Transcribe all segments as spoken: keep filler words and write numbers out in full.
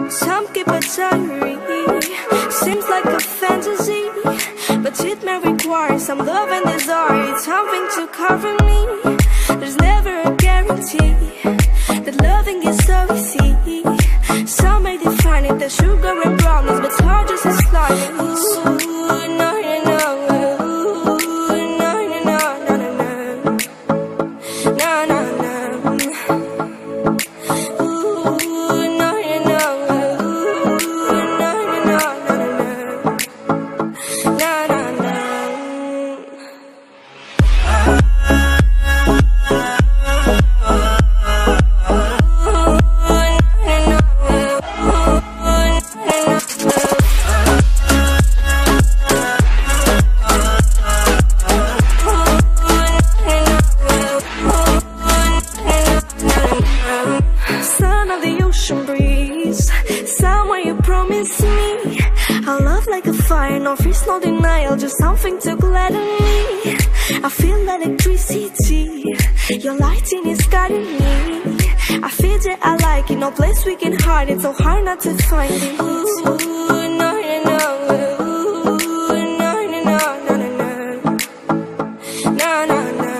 Some keep a diary, seems like a fantasy, but it may require some love and desire. It's something to cover me. There's never a guarantee that loving is so easy. Some may define it as sugar and brownies, but it's hard just as slimy. Ooh, no, no, no. Ooh, no, no, no, no, no, no. No, no, no. Ooh, no, no, no. Ooh, no, no, no, no, no, no. No, no, no. Son of the ocean breeze, somewhere you promised me a love like a fire, no fears, no denial, just something to gladden me. I feel electricity, your lighting is guiding me. I feel that I like it, no place we can hide it, so hard not to find it. Ooh, no, no, no. Ooh, no, no, no, no, no, no. No, no, no.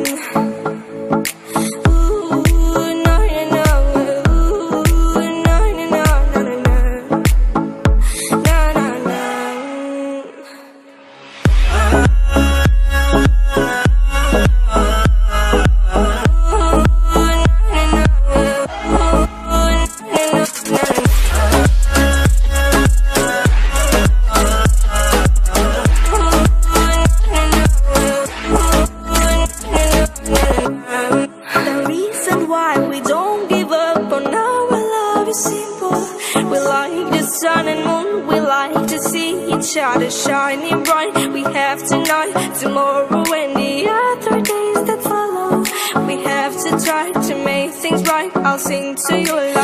Sun and moon, we like to see each other shining bright. We have tonight, tomorrow and the other days that follow. We have to try to make things right. I'll sing to you